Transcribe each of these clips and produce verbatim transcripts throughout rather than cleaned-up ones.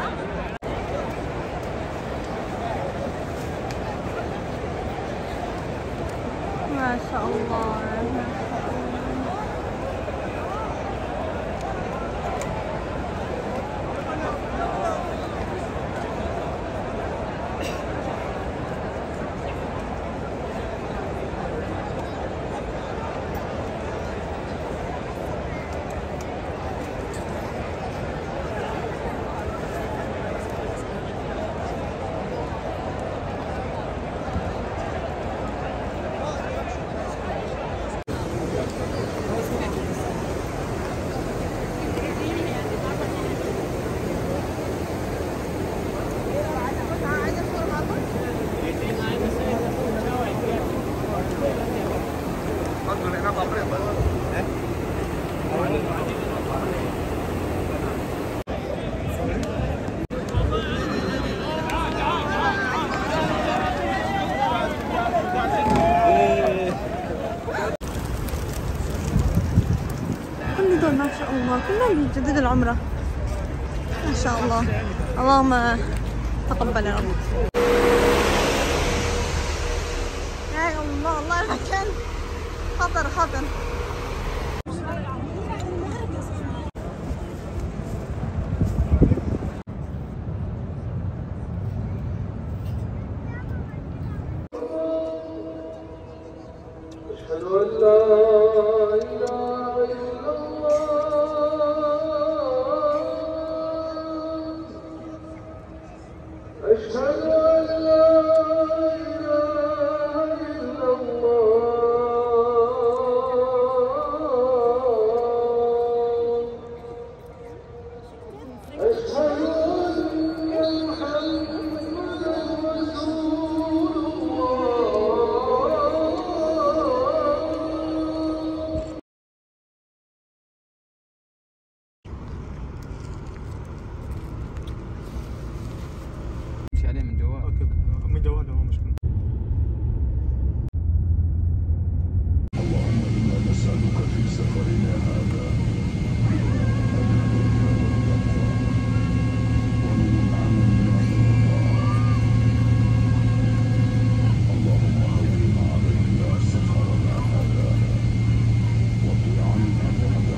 ما شاء الله. ما شاء الله كلهم بيجددوا العمرة ما شاء الله. اللهم تقبل يا رب. يا الله الله المكان خطر خطر. أشهد أن لا عليه من جوال. اوكي من جوال هو مشكلة. اللهم انا نسألك في سفرنا هذا ومن عملنا اللهم هون علينا سفرنا هذا واطل عنا بعده.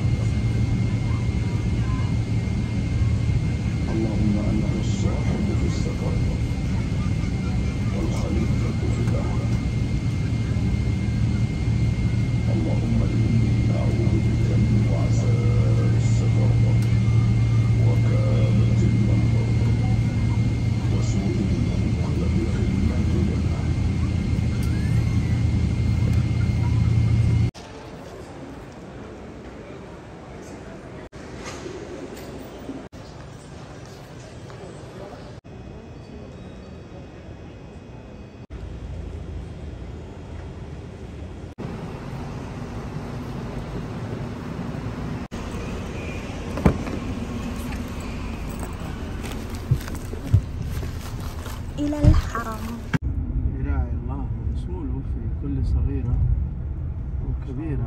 اللهم انه الصاحب في السفر والخليفة في الأهل. اللهم إني أعوذ بك من وعثاء السفر وكآبة المنظر وسوء المنقلب في المنزل. إلى الحرم. يراعي الله ورسوله في كل صغيرة وكبيرة.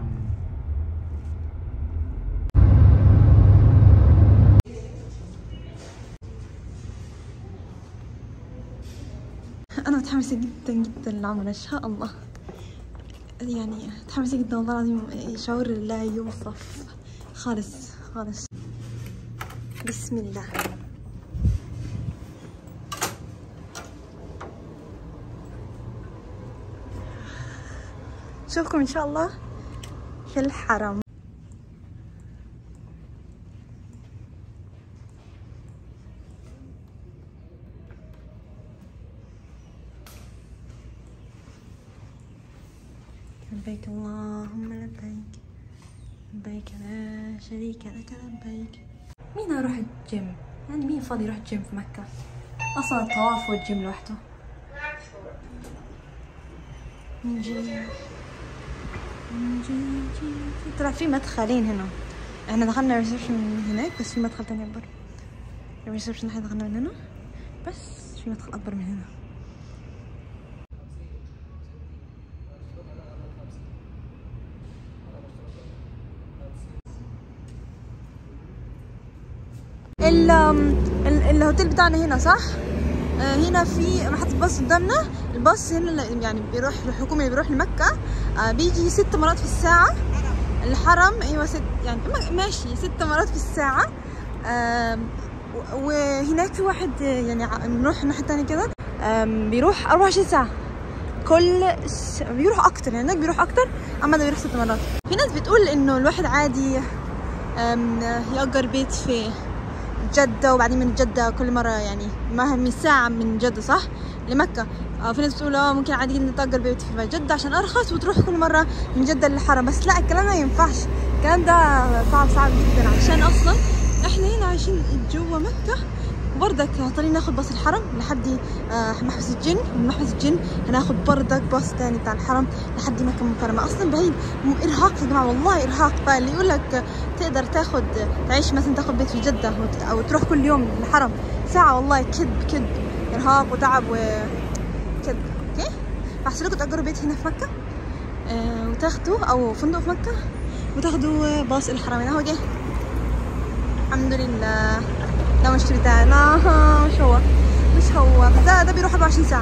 أنا متحمسة جدا جدا للعمرة إن شاء الله. يعني متحمسة جدا والله العظيم، شعور لا يوصف خالص خالص. بسم الله. نشوفكم إن شاء الله في الحرم. لبيك اللهم لبيك لبيك لا شريك لك لبيك. مين اروح الجيم؟ يعني مين فاضي يروح الجيم في مكة؟ اصلا الطواف والجيم لوحده. نجي نجي طلع في مدخلين هنا. احنا دخلنا الريسبشن من هناك بس في مدخل تاني اكبر. الريسبشن احنا دخلنا من هنا بس في مدخل اكبر من هنا. ال الهوتيل الاوتيل بتاعنا هنا صح؟ آه هنا في محطة باص قدامنا. الباص هنا يعني بيروح الحكومي اللي بيروح لمكة آه بيجي ست مرات في الساعة. الحرم ايوه ست يعني ماشي ست مرات في الساعة. آه وهناك في واحد يعني بنروح الناحية التانية كده بيروح أربعة وعشرين ساعة كل ش... بيروح أكتر يعني هناك بيروح أكتر، أما ده بيروح ست مرات. في ناس بتقول إنه الواحد عادي يأجر بيت في جدة وبعدين من جدة كل مرة يعني ما من ساعة من جدة صح لمكة. أو في ناس بتقول اه ممكن عادي جدا تأجر بيت في جدة عشان أرخص وتروح كل مرة من جدة للحرم، بس لا الكلام ما ينفعش. الكلام ده صعب صعب جدا عشان أصلا احنا هنا عايشين جوا مكة. بردك طالعين ناخد باص الحرم لحد محبس الجن، من محبس الجن هناخد بردك باص تاني بتاع الحرم لحد مكة المكرمة. اصلا بعيد ارهاق يا جماعه والله ارهاق. فاللي يقول لك تقدر تاخد تعيش مثلا تاخد بيت في جدة او تروح كل يوم الحرم ساعة، والله كذب كذب ارهاق وتعب وكذب. اوكي فاحسن لكم تأجروا بيت هنا في مكة آه وتاخدوا او فندق في مكة وتاخدوا باص الحرمين. اهو جه الحمد لله. لا مش بتاعي لا مش هو مش هو ده ده بيروح أربعة وعشرين ساعة.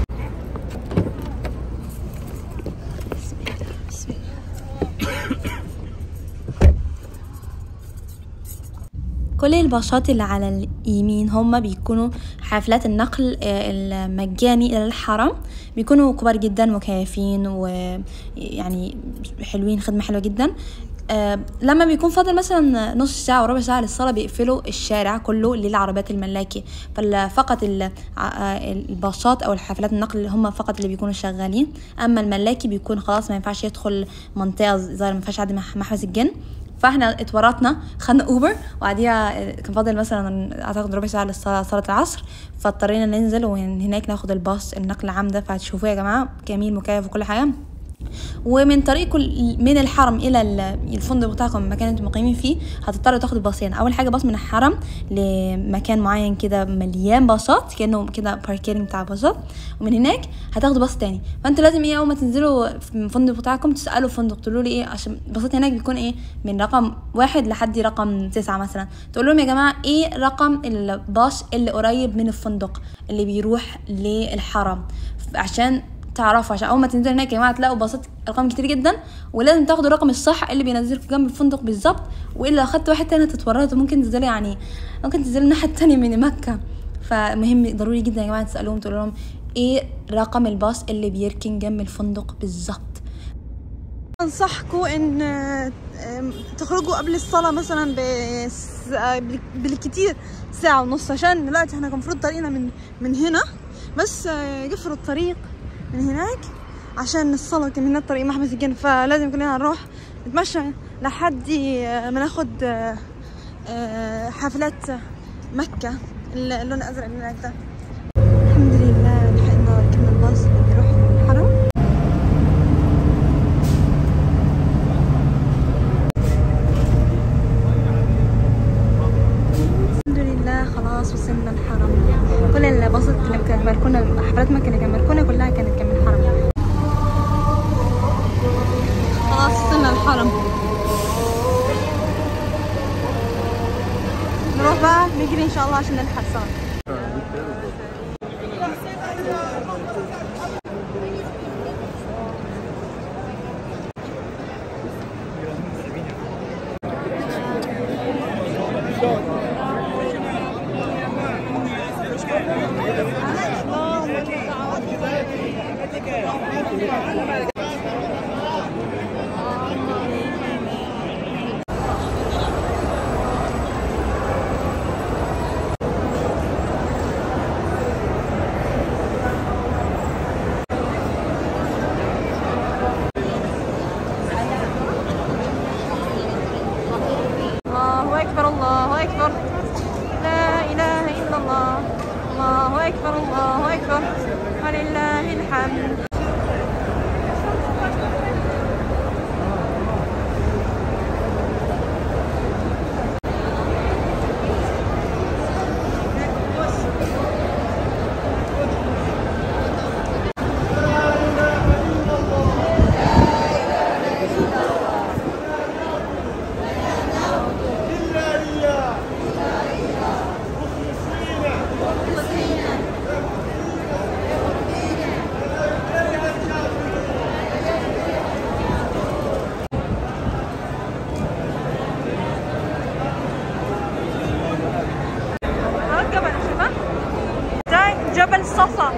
كل الباصات اللي على اليمين هم بيكونوا حافلات النقل المجاني إلى الحرم، بيكونوا كبار جدا مكيفين ويعني حلوين، خدمة حلوة جدا. أه لما بيكون فاضل مثلا نص ساعة وربع ساعة للصلاة بيقفلوا الشارع كله للعربيات الملاكي، فقط الباصات أو الحافلات النقل هم فقط اللي بيكونوا شغالين، أما الملاكي بيكون خلاص ما ينفعش يدخل منطقة ظاهر ما ينفعش عادي محبس الجن. فاحنا اتورطنا خدنا اوبر وبعديها كان فاضل مثلا اعتقد ربع ساعه للصلاه صلاه العصر، فاضطرينا ننزل ومن هناك ناخد الباص النقل العام ده. فهتشوفوه يا جماعه جميل مكيف وكل حاجه. ومن طريق من الحرم الى الفندق بتاعكم المكان انتم مقيمين فيه هتضطروا تاخدوا باصين. اول حاجه باص من الحرم لمكان معين كده مليان باصات كانه كده باركينج بتاع باصات، ومن هناك هتاخدوا باص تاني. فانتوا لازم ايه اول ما تنزلوا في الفندق بتاعكم تسالوا الفندق تقولوا لي ايه، عشان الباصات هناك بيكون ايه من رقم واحد لحد رقم تسعة مثلا، تقولوا لهم يا جماعه ايه رقم الباص اللي قريب من الفندق اللي بيروح للحرم عشان تعرفوا، عشان اول ما تنزلوا هناك يا جماعه تلاقوا باصات ارقام كتير جدا، ولازم تاخدوا الرقم الصح اللي بينزلكم جنب الفندق بالظبط، والا لو اخدتوا واحد تاني تتورطوا ممكن تنزلوا يعني ممكن تنزلوا الناحيه التانيه من مكه. فمهم ضروري جدا يا جماعه تسالوهم تقولوا لهم ايه رقم الباص اللي بيركن جنب الفندق بالظبط. انصحكم ان تخرجوا قبل الصلاه مثلا بالكتير ساعه ونص، عشان دلوقتي احنا كان المفروض طريقنا من من هنا بس يقفلوا الطريق من هناك عشان الصلاة كان هنا الطريق محبس الجن، فلازم كلنا نروح نتمشى لحد ما ناخد حفلات مكة اللون الأزرق اللي هناك ده. الحمد لله لحقنا ركبنا الباص اللي بيروح الحرم. الحمد لله خلاص وصلنا الحرم. كل الباصات اللي كانت مركونة حفلات مكة اللي كانت مركونة كلها كانت كان من الحرم. خلاص وصلنا الحرم، نروح بقى نجري ان شاء الله عشان نلحق الصلاة. الله أكبر، لا إله إلا الله، الله أكبر الله أكبر ولله الحمد. جبل صفا.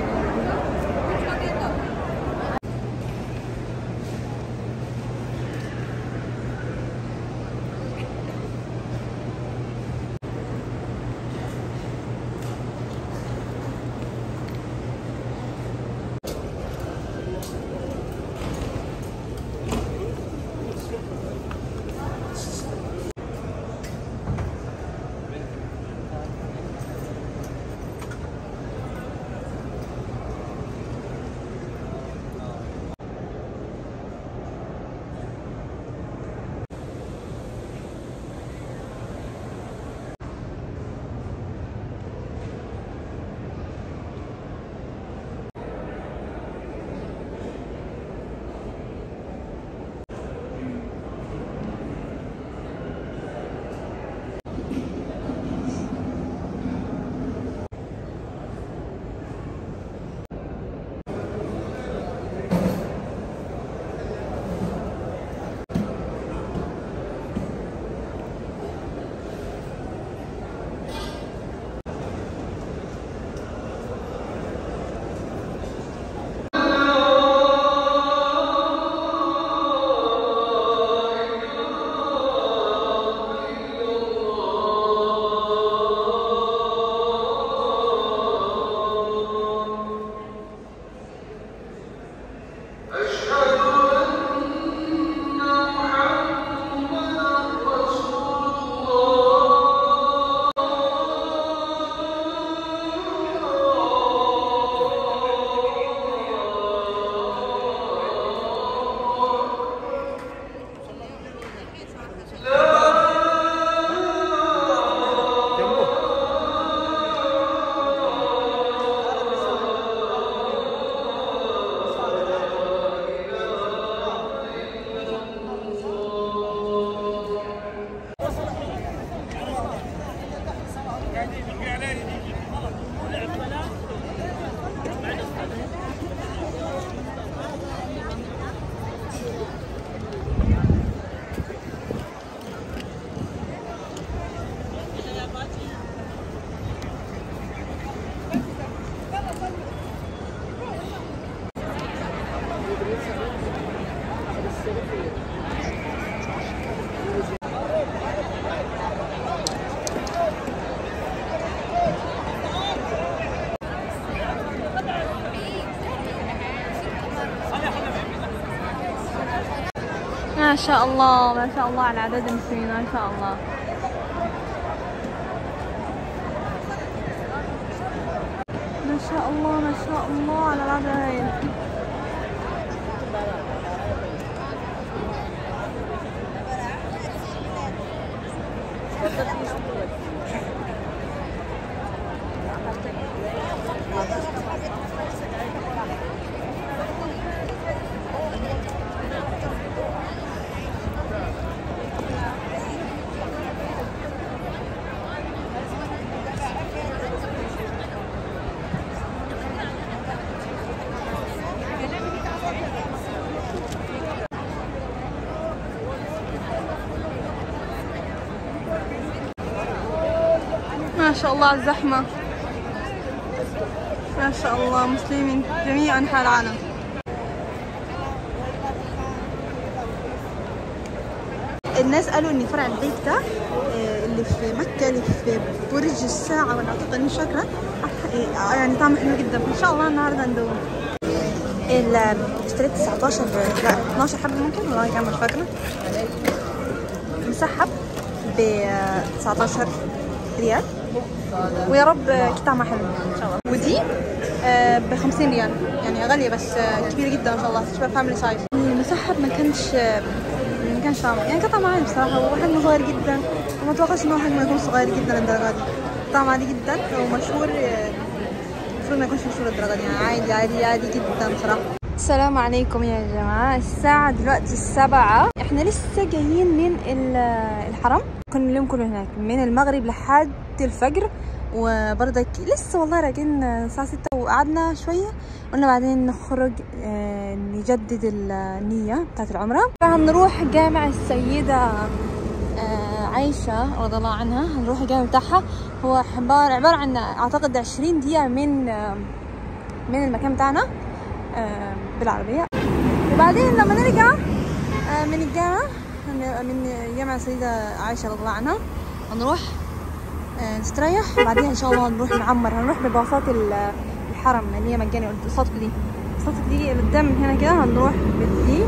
ما شاء الله ما شاء الله على عدد المسلمين، ما شاء الله. ما شاء الله ما شاء الله على العدد. ما شاء الله على الزحمة، ما شاء الله مسلمين جميع أنحاء العالم. الناس قالوا إن فرع البيت ده اللي في مكة اللي في برج الساعة ولا أعتقد مش فاكرة، يعني طعمه حلو جدا، فإن شاء الله النهاردة ندوم. اشتريت تسعتاشر لا اتناشر حبة ممكن، والله كان مش فاكرة. مسحب ب تسعتاشر ريال، ويا رب طعمها حلو ان شاء الله. ودي آه ب خمسين ريال، يعني غاليه بس آه كبيره جدا ما شاء الله، تشبه فاميلي سايز. المسحب ما كانش آه ما كانش طعمه، يعني كان طعمه عادي بصراحه، وحجمه صغير جدا، وما اتوقعش ان هو حجمه يكون صغير جدا للدرجه دي. طعمه عادي جدا، ومشهور المفروض ما يكونش مشهور للدرجه دي، يعني عادي عادي عادي جدا بصراحه. السلام عليكم يا جماعه، الساعه دلوقتي السبعة، احنا لسه جايين من الحرم، كنا اليوم كله هناك من المغرب لحد الفجر، وبرضك لسه والله راجعين الساعة ستة، وقعدنا شوية قلنا بعدين نخرج آه نجدد النية بتاعت العمرة. هنروح جامع السيدة آه عائشة رضي الله عنها، هنروح الجامع بتاعها، هو عبارة عبارة عن أعتقد عشرين دقيقة من آه من المكان بتاعنا بالعربية. وبعدين لما نرجع من الجامعة من جامعة السيدة عائشة رضي الله عنها هنروح نستريح، وبعدين ان شاء الله نروح نعمر. هنروح بباصات الحرم اللي هي مجاني قصادكم دي، قصادكم دي قدام هنا كده. هنروح بدي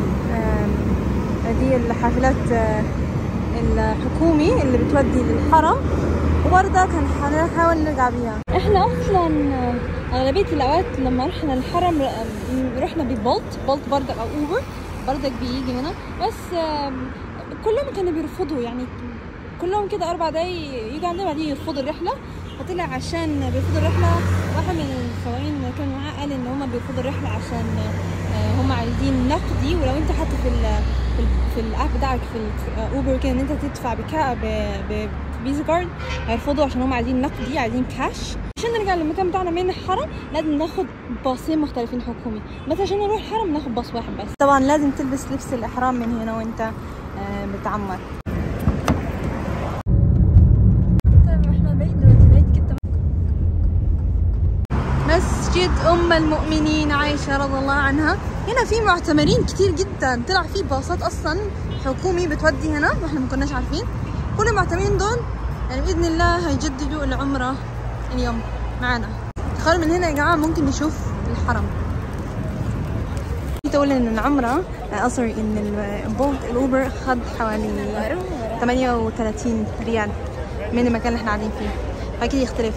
دي الحافلات الحكومي اللي بتودي للحرم، وبرضك هنحاول نرجع بيها. احنا اصلا اغلبيه الاوقات لما رحنا الحرم رحنا ببولت بولت برضك او اوبر برضك بيجي هنا، بس كلهم كانوا بيرفضوا، يعني كلهم كده اربع دقايق يجوا عندنا بعدين يرفضوا الرحله. فطلع عشان بيرفضوا الرحله، واحد من السواقين اللي كان معاه قال ان هم بيرفضوا الرحله عشان هم عايزين نقدي، ولو انت حتى في ال في, ال في الاب بتاعك في اوبر كده ان انت تدفع بكا بفيزا كارد هيرفضوا عشان هم عايزين نقدي، عايزين كاش. عشان نرجع للمكان بتاعنا من الحرم لازم ناخد باصين مختلفين حكومي، بس عشان نروح الحرم ناخد باص واحد بس. طبعا لازم تلبس لبس الاحرام من هنا وانت بتعمر. مسجد أم المؤمنين عائشة رضي الله عنها. هنا في معتمرين كتير جدا، طلع في باصات أصلا حكومي بتودي هنا واحنا ما كناش عارفين. كل المعتمرين دول يعني بإذن الله هيجددوا العمرة اليوم معانا. تخيلوا من هنا يا جماعة ممكن نشوف الحرم. تقول إن العمرة أصري إن البولت الأوبر خد حوالي ثمانية وثلاثين ريال من المكان اللي احنا قاعدين فيه، فأكيد يختلف.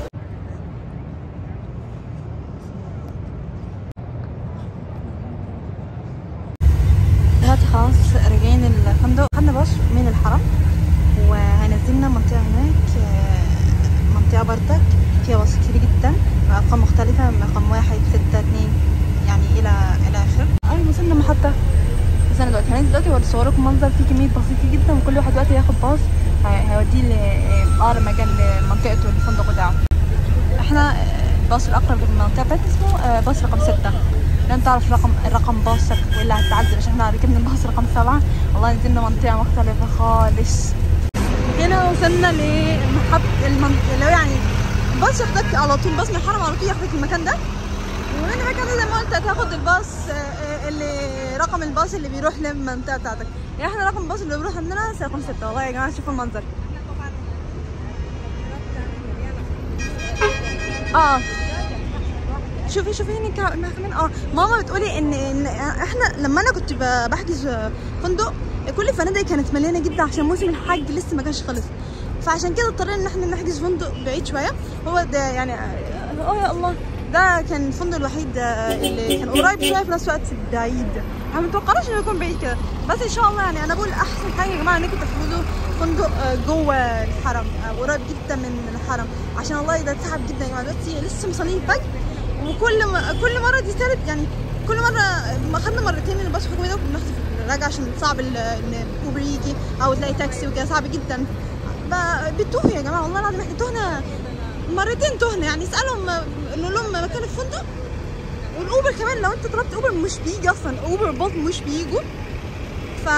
دلوقتي خلاص راجعين الفندق، خدنا باص من الحرم وهينزلنا منطقة هناك، منطقة برضك فيها باص كتير جدا بأرقام مختلفة، رقم واحد ستة اتنين يعني إلى إلى آخر. أيوة وصلنا محطة، وصلنا دلوقتي هننزل دلوقتي وأصوركم منظر فيه كمية باص كتير جدا، وكل واحد دلوقتي هياخد باص هيوديه لأقرب مكان لمنطقته الفندق بتاعه. احنا الباص الأقرب للمنطقة بتاعتنا اسمه باص رقم ستة. لن تعرف رقم الرقم باصك ولا هتتعذب عشان احنا ركبنا الباص رقم سبعة. والله نزلنا منطقة مختلفة خالص. هنا وصلنا لمحطة المنطقة اللي هو يعني الباص ياخدك على طول، باص من الحرم على طول ياخدك المكان ده، ومن المكان ده زي ما قلت هتاخد الباص اللي رقم الباص اللي بيروح للمنطقة بتاعتك. يعني احنا رقم الباص اللي بيروح عندنا رقم ستة. والله يا جماعة شوفوا المنظر. اه شوفي شوفي هنا كمان. اه ماما بتقولي ان ان احنا لما انا كنت بحجز فندق كل الفنادق كانت مليانه جدا عشان موسم الحج لسه ما كانش خلص، فعشان كده اضطرينا ان احنا نحجز فندق بعيد شويه. هو ده يعني اه يا الله ده كان الفندق الوحيد اللي كان قريب شويه في نفس الوقت بعيد. احنا ما توقعناش انه يكون بعيد كده، بس ان شاء الله يعني انا بقول احسن حاجه يا جماعه انكم تحجزوا فندق جوه الحرم قريب جدا من الحرم، عشان الله ده تعب جدا يا جماعه. دلوقتي لسه مصلين الفجر، وكل م... كل مره دي ثالث يعني كل مره اخدنا مرتين من الباص الحكومي ده وبناخد راجع عشان صعب الاوبر يجي او تلاقي تاكسي وكده صعب جدا. بتوه يا جماعه والله العظيم، احنا تهنا مرتين تهنا. يعني اسالهم نقول لهم مكان الفندق، والاوبر كمان لو انت طلبت اوبر مش بيجي اصلا، اوبر بولت مش بيجوا. ف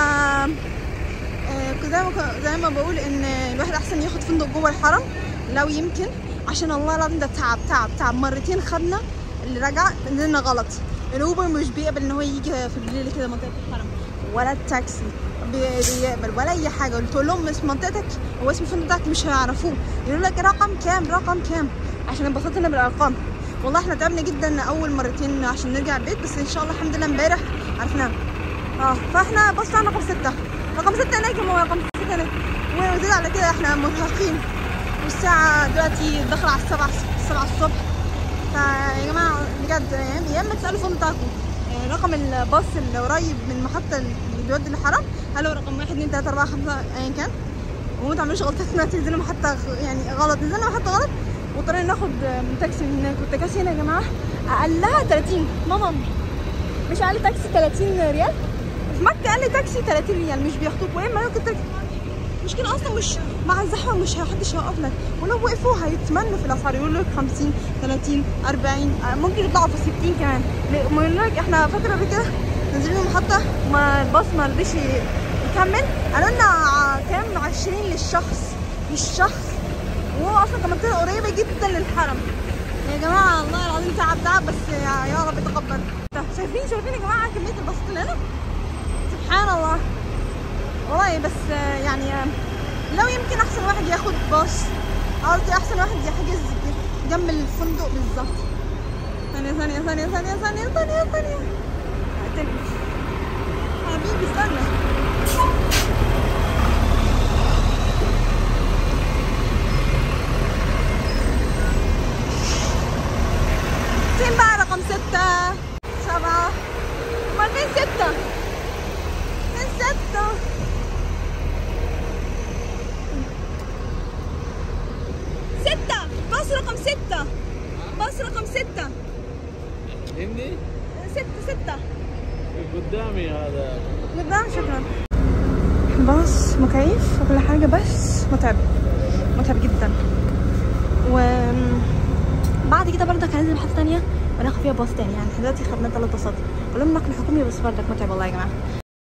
زي ما زي ما بقول ان الواحد احسن ياخد فندق جوه الحرم لو يمكن، عشان الله العظيم ده تعب تعب تعب. مرتين خدنا اللي رجع نزلنا غلط. الاوبر مش بيقبل ان هو يجي في الليل كده منطقه الحرم، ولا التاكسي بيقبل ولا اي حاجه. قلت لهم اسم منطقتك هو اسم الفندق بتاعك مش هيعرفوه، يقولوا لك رقم كام رقم كام عشان انبسطنا بالارقام. والله احنا تعبنا جدا اول مرتين عشان نرجع البيت، بس ان شاء الله الحمد لله امبارح عرفناه. اه فاحنا بص على رقم ستة، رقم ستة هناك، هو رقم ستة هناك. وزيد على كده احنا مرهقين، والساعة دلوقتي داخلة على السبعة السبعة الصبح. فيا جماعة بجد يعني يا اما تسألوا فندق بتاعكم رقم الباص اللي قريب من المحطة اللي بيودي للحرم، هل هو رقم واحد اتنين تلاتة أربعة خمسة أيا كان، وما تعملوش غلطات انها تنزلوا محطة يعني غلط. نزلنا محطة غلط واضطرينا ناخد تاكسي من هناك، والتكاسي هنا يا جماعة أقلها تلاتين. ماما مش أقل تاكسي تلاتين ريال، في مكة أقل تاكسي تلاتين ريال مش بياخدوك، وإما ممكن تاكسي مشكلة أصلا مش مع الزحمة مش محدش هيقف لك، ولو وقفوا هيتمنوا في الأسعار يقولوا لك خمسين تلاتين أربعين، ممكن يطلعوا في ستين كمان. ما يقولوا لك احنا فاكرة قبل كده نزلنا المحطة ما الباص ما رضيش يكمل، قالوا لنا كام عشرين للشخص للشخص، وهو أصلا كان منطقة قريبة جدا للحرم. يا جماعه والله العظيم تعب تعب بس يا, يا رب يتقبل. شايفين شايفين يا جماعه كميه البساط اللي هنا سبحان الله والله. بس يعني لو يمكن احسن واحد ياخد باص، قصدي احسن واحد يحجز جنب الفندق بالظبط. ثانيه ثانيه ثانيه ثانيه ثانيه ثانيه ثانيه حبيبي استنى. فين بقى رقم ستة سبعة؟ امال فين ستة؟ فين ستة؟ ستة باص رقم ستة، باص رقم ستة. هندي؟ ستة ستة قدامي هذا قدام. شكرا. باص مكيف وكل حاجة بس متعب متعب جدا. وبعد كده برضك هننزل محطة تانية وناخد فيها باص تاني. يعني احنا دلوقتي خدنا تلات باصات كلهم نقل حكومي بس برضك متعب والله يا جماعة.